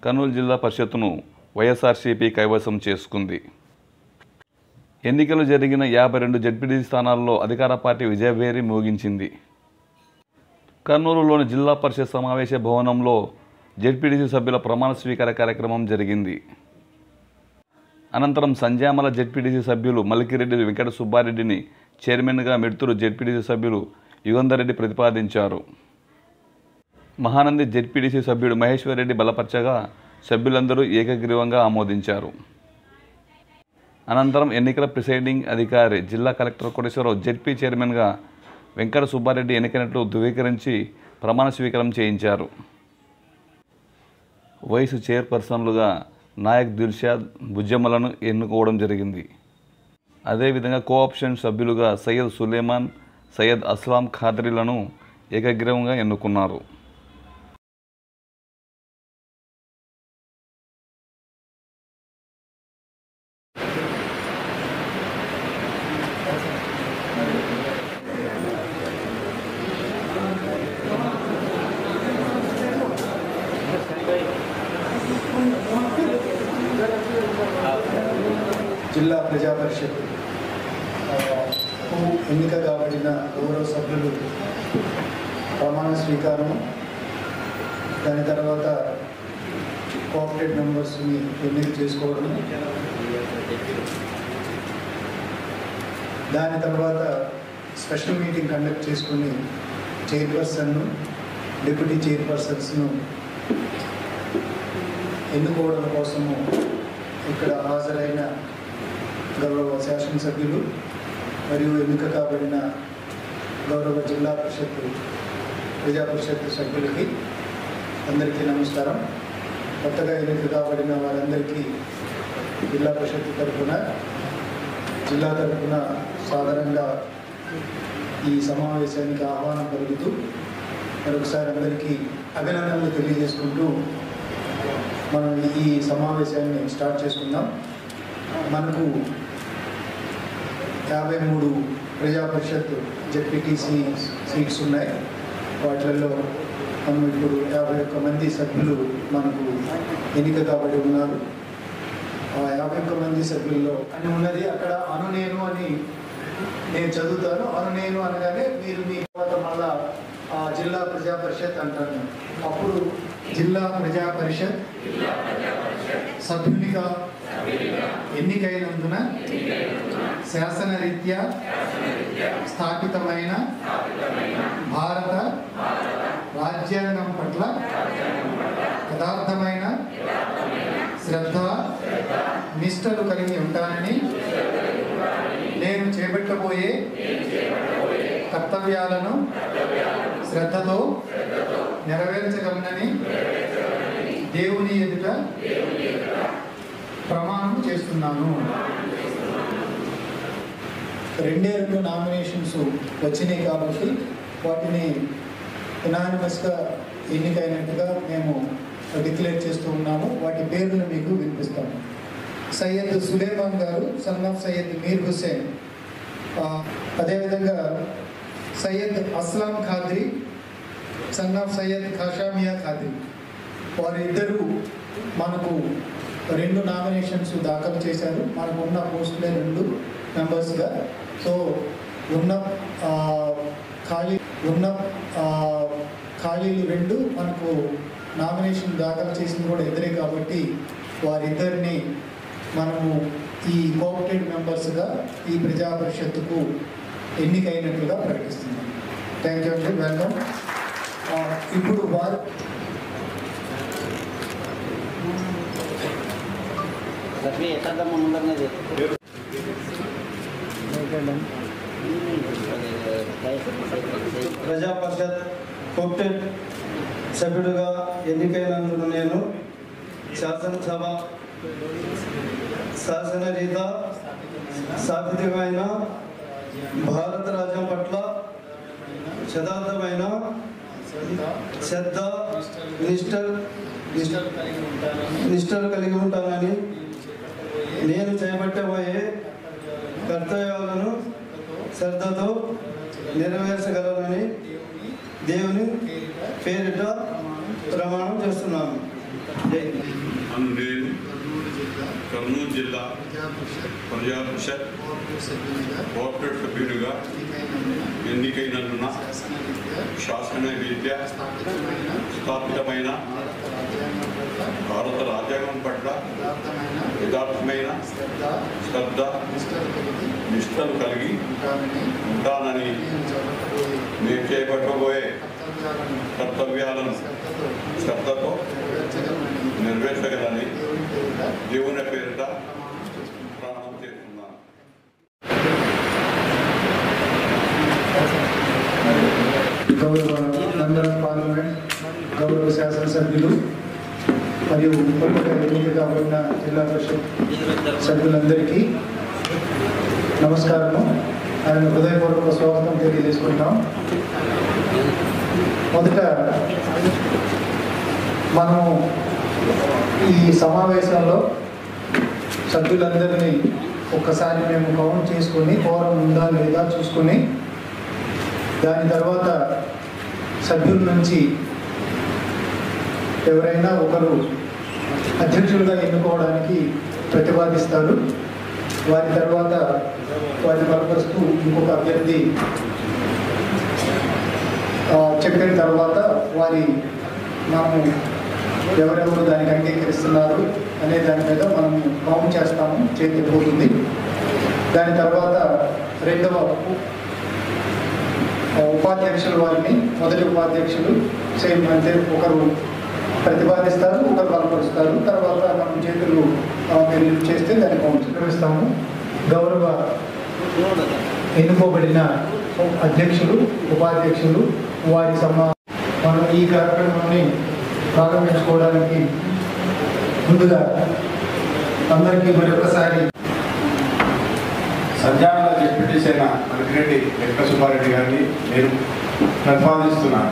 కర్నూలు జిల్లా పరిషత్తును వైఎస్ఆర్సీపీ కైవసం చేసుకుంది. ఎన్నికలు జరిగిన 52 జెడ్పీటీసీ స్థానాల్లో అధికార పార్టీ విజయభేరి మోగించింది. కర్నూలులోని జిల్లా పరిషత్ సమావేశ భవనంలో జెడ్పీటీసీ సభ్యుల ప్రమాణ స్వీకార కార్యక్రమం జరిగింది. అనంతరం సంజామల జెడ్పీటీసీ సభ్యులు మల్కిరెడ్డి వెంకట సుబ్బారెడ్డిని చైర్మన్గా, మిడ్తూరు జెడ్పీటీసీ సభ్యులు యుగంధర్ రెడ్డి ప్రతిపాదించారు. మహానంది జెడ్పీటీసీ సభ్యుడు మహేశ్వర్ రెడ్డి బలపరచగా సభ్యులందరూ ఏకగ్రీవంగా ఆమోదించారు. అనంతరం ఎన్నికల ప్రిసైడింగ్ అధికారి జిల్లా కలెక్టర్ కోటేశ్వరరావు జెడ్పీ చైర్మన్గా వెంకట సుబ్బారెడ్డి ఎన్నికైనట్లు ధృవీకరించి ప్రమాణ స్వీకారం చేయించారు. వైస్ చైర్పర్సన్లుగా నాయక్ దిల్షాద్ బుజ్జమ్మలను ఎన్నుకోవడం జరిగింది. అదేవిధంగా కోఆప్షన్ సభ్యులుగా సయ్యద్ సులేమాన్, సయ్యద్ అస్లాం ఖాద్రీలను ఏకగ్రీవంగా ఎన్నుకున్నారు. జిల్లా ప్రజా పరిషత్ ఎన్నిక కాబడిన గౌరవ సభ్యులు ప్రమాణ స్వీకారం, దాని తర్వాత కోఆపరేటివ్ మెంబర్స్ని ఎన్నిక చేసుకోవడం, దాని తర్వాత స్పెషల్ మీటింగ్ కండక్ట్ చేసుకుని చైర్పర్సన్ను, డిప్యూటీ చైర్పర్సన్స్ను ఎన్నుకోవడం కోసము ఇక్కడ హాజరైన గౌరవ శాసనసభ్యులు మరియు ఎన్నిక కాబడిన గౌరవ జిల్లా పరిషత్ ప్రజా పరిషత్ సభ్యులకి అందరికీ నమస్కారం. కొత్తగా ఎన్నిక కాబడిన వారందరికీ జిల్లా పరిషత్ తరఫున, జిల్లా తరఫున సాధారణంగా ఈ సమావేశానికి ఆహ్వానం కలుగుతూ మరొకసారి అందరికీ అభినందనలు తెలియజేసుకుంటూ మనం ఈ సమావేశాన్ని స్టార్ట్ చేసుకుందాం. మనకు 53 ప్రజా పరిషత్ జెడ్పీటీసీ సీట్స్ ఉన్నాయి. వాటిల్లో మనం ఇప్పుడు 51 మంది సభ్యులు మనకు ఎన్నిక కాబడి ఉన్నారు. ఆ 51 మంది సభ్యుల్లో అని ఉన్నది అక్కడ నేను అని నేను చదువుతాను. నేను అనగానే మీరు మీ తర్వాత మళ్ళా జిల్లా ప్రజా పరిషత్ అంటాను. అప్పుడు జిల్లా ప్రజా పరిషత్ సభ్యునిగా ఎన్నికైనందున శాసనరీత్యా స్థాపితమైన భారత రాజ్యాంగం పట్ల యథార్థమైన శ్రద్ధ, నిష్ఠలు కలిగి ఉంటానని నేను చేపట్టబోయే కర్తవ్యాలను శ్రద్ధతో నెరవేర్చగలనని దేవుని ఎదుట ప్రమాణం చేస్తున్నాను. 2 నామినేషన్స్ వచ్చినాయి కాబట్టి వాటిని యునానిమస్గా ఎన్నికైనట్టుగా మేము డిక్లేర్ చేస్తూ ఉన్నాము. వాటి పేర్లను మీకు వినిపిస్తాము. సయ్యద్ సులేమాన్ గారు, సన్ ఆఫ్ సయ్యద్ మీర్ హుస్సేన్, అదేవిధంగా సయ్యద్ అస్లాం ఖాద్రీ, సన్ ఆఫ్ సయ్యద్ ఖాషామియా ఖాద్రీ, వారిద్దరూ మనకు 2 నామినేషన్స్ దాఖలు చేశారు. మనకు ఉన్న పోస్టులే 2 మెంబర్స్గా. సో ఉన్న ఖాళీలు 2 మనకు నామినేషన్ దాఖలు చేసింది కూడా ఇద్దరే కాబట్టి వారిద్దరిని మనము ఈ కోఆపరేటివ్ మెంబర్స్గా ఈ ప్రజా పరిషత్తుకు ఎన్నికైనట్లుగా ప్రకటిస్తున్నాం. థ్యాంక్ యూ అండి, వెల్కమ్. ఇప్పుడు వారు ప్రజా పరిషత్ కోఆపరేటివ్ సభ్యుడిగా ఎన్నికైనందున నేను శాసనసభ శాసనరీత స్థాపితమైన భారత రాజ్యం పట్ల యథార్థమైన శ్రద్ధ, నిష్ఠలు కలిగి ఉంటానని నేను చేపట్టబోయే కర్తవ్యాలను శ్రద్ధతో నెరవేర్చగలనని దేవుని పేరిట ప్రమాణం చేస్తున్నాను. అను నేను కర్నూలు జిల్లా ప్రజా పరిషత్ కోఆపరేటివ్ సభ్యునిగా ఎన్నికైనందున శాసనరీత్యా స్థాపితమైన భారత రాజ్యాంగం పట్ల యథార్థమైన శ్రద్ధ నిష్ఠలు కలిగి ఉంటానని నేను చేపట్టబోయే కర్తవ్యాలను శ్రద్ధతో నెరవేర్చగలని దేవుని పేరిట ప్రారంభం చేస్తున్నాను. గౌరవ మెంబర్ ఆఫ్ పార్లమెంట్, గౌరవ శాసనసభ్యులు మరియు కొత్తగా ఎన్నిక కాబడిన జిల్లా పరిషత్ సభ్యులందరికీ నమస్కారము. ఆయన హృదయపూర్వక స్వాగతం తెలియజేసుకుంటాం. మొదట మనము ఈ సమావేశంలో సభ్యులందరినీ ఒక్కసారి మేము కౌంట్ చేసుకొని కోరం ఉందా లేదా చూసుకొని దాని తర్వాత సభ్యుల నుంచి ఎవరైనా ఒకరు అధ్యక్షులుగా ఎన్నుకోవడానికి ప్రతిపాదిస్తారు. వారి తర్వాత వారిని బలపరుస్తూ ఇంకొక అభ్యర్థి చెప్పిన తర్వాత మనము ఎవరెవరు దానికి అంగీకరిస్తున్నారు అనే దాని మీద మనం కౌంట్ చేస్తాము, చేతికి పోతుంది. దాని తర్వాత రెండవ ఉపాధ్యక్షులు వారిని మొదటి ఉపాధ్యక్షులు సేమ్ అంటే ఒకరు ప్రతిపాదిస్తారు, ఒకరు బలపరుస్తారు. తర్వాత మనం చేతులు మీరు చేస్తే దాన్ని కౌంట్ నిర్వహిస్తాము. గౌరవ ఎన్నుకోబడిన అధ్యక్షులు, ఉపాధ్యక్షులు వారి మనం ఈ కార్యక్రమాన్ని ప్రారంభించుకోవడానికి ముందుగా అందరికీ మరొకసారి సంజానాల డిప్యూటీ సేన మలికిరెడ్డి వెంకట సుబ్బారెడ్డి గారిని నేను ప్రతిపాదిస్తున్నాను.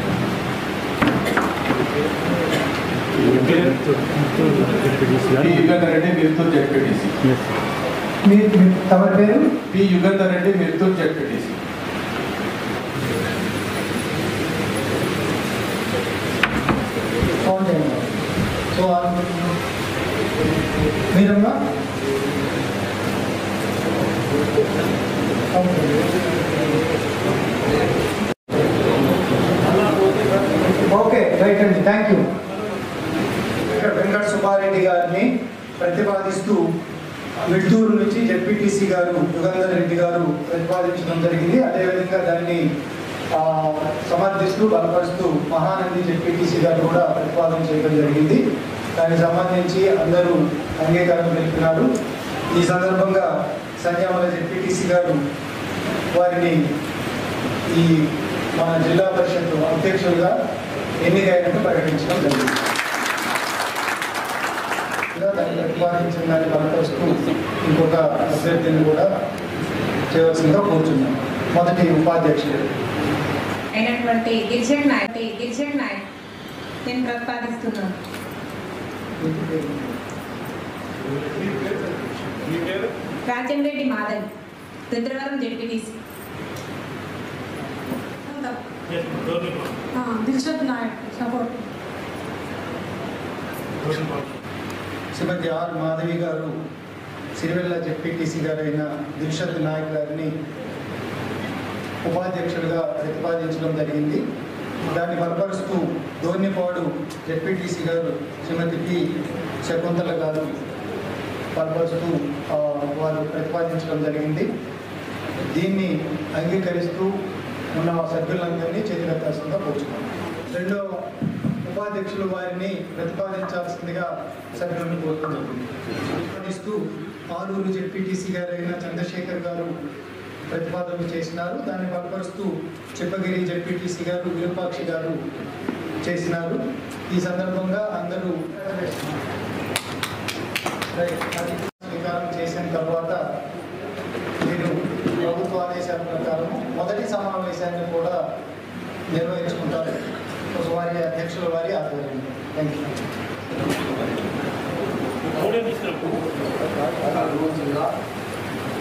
P Yugandhar Reddy Mirthur ZPTC. తమ పేరు? P Yugandhar Reddy Mirthur ZPTC. So మీరమ్మా ఓకే, రైట్ అండి, థ్యాంక్ యూ. వెంకట సుబ్బారెడ్డి గారిని ప్రతిపాదిస్తూ మిడ్దూరు నుంచి జెడ్పీటీసీ గారు యుగంధర్ రెడ్డి గారు ప్రతిపాదించడం జరిగింది. అదేవిధంగా దాన్ని సమర్థిస్తూ బలపరుస్తూ మహానంది జెడ్పీటీసీ గారు కూడా ప్రతిపాదన చేయడం జరిగింది. దానికి సంబంధించి అందరూ అంగీకారం తెలిపినారు. ఈ సందర్భంగా సంజామల జెడ్పీటీసీ గారు వారిని ఈ మన జిల్లా పరిషత్ అధ్యక్షులుగా ఎన్నికైనట్టు ప్రకటించడం జరిగింది. దాన్ని ప్రతిపాదించిన దాన్ని బలపరుస్తూ ఇంకొక అభ్యర్థిని కూడా చేయవలసిందిగా కోరుచున్నాం. మొదటి ఉపాధ్యక్షుడు అయినటువంటి గిరిజన్ నాయక్ నేను ప్రతిపాదిస్తున్నాను. Rajamreddy Madhavi, Rudravaram ZPTC. Dilshad Nayak support. Srimathi R Madhavi గారు సిరివెల్ల జెడ్పీటీసీ గారైన దిల్షద్ నాయక్ గారిని ఉపాధ్యక్షులుగా ప్రతిపాదించడం జరిగింది. దాన్ని బలపరుస్తూ దోర్నిపాడు జెడ్పీటీసీ గారు శ్రీమతి పి శకుంతల గారు బలపరుస్తూ వారు ప్రతిపాదించడం జరిగింది. దీన్ని అంగీకరిస్తూ ఉన్న సభ్యులందరినీ చేతులెత్తాల్సిందిగా కోరుచున్నాం. రెండో ఉపాధ్యక్షులు వారిని ప్రతిపాదించాల్సిందిగా సభ్యులను కోరుతున్నాం. ప్రతిపాదిస్తూ ఆలూరు జెడ్పీటీసీ గారైన చంద్రశేఖర్ గారు ప్రతిపాదన చేసినారు. దాన్ని బలపరుస్తూ చిప్పగిరి జెడ్పీటీసీ గారు విరూపాక్షి గారు చేసినారు. ఈ సందర్భంగా అందరూ స్వీకారం చేసిన తర్వాత మీరు ప్రభుత్వ ఆదేశాల ప్రకారం మొదటి సమావేశాన్ని కూడా నిర్వహించుకుంటారు వారి అధ్యక్షుల వారి ఆధ్వర్యంలో. థ్యాంక్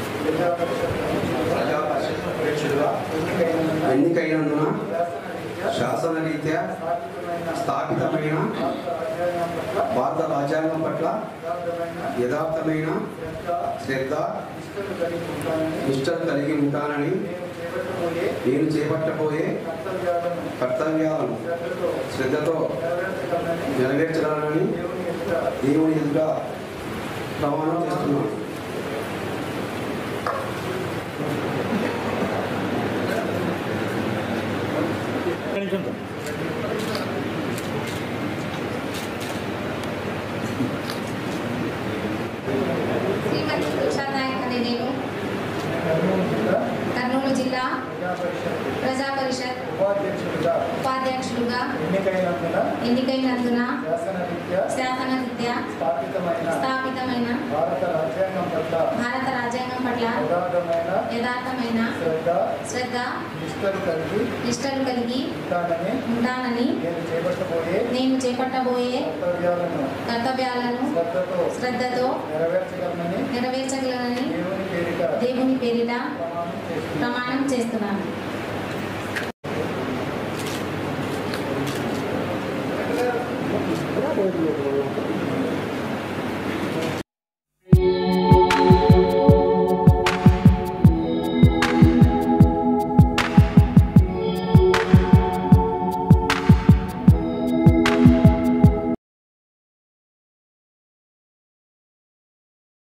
ఎన్నికైనందున శాసనరీత్యా స్థాపితమైన భారత రాజ్యాంగం పట్ల యథార్థమైన శ్రద్ధ నిష్ఠలు కలిగి ఉంటానని నేను చేపట్టబోయే కర్తవ్యాలను శ్రద్ధతో నెరవేర్చగలనని దేవుని ఎదుట ప్రమాణం చేస్తున్నాను. శ్రీమతి ప్రసాద్ నాయక్ అనే నేను కర్నూలు జిల్లా ప్రజా పరిషత్ ఉపాధ్యక్షులుగా ఎన్నికైనందున శాసనరీత్యా స్థాపితమైన భారత రాజ్యాంగం పట్ల యథార్థమైన శ్రద్ధ నిష్ఠలు కలిగి ఉంటానని నేను చేపట్టబోయే కర్తవ్యాలను శ్రద్ధతో నెరవేర్చగలనని దేవుని పేరిట ప్రమాణం చేస్తున్నాను. Gracias.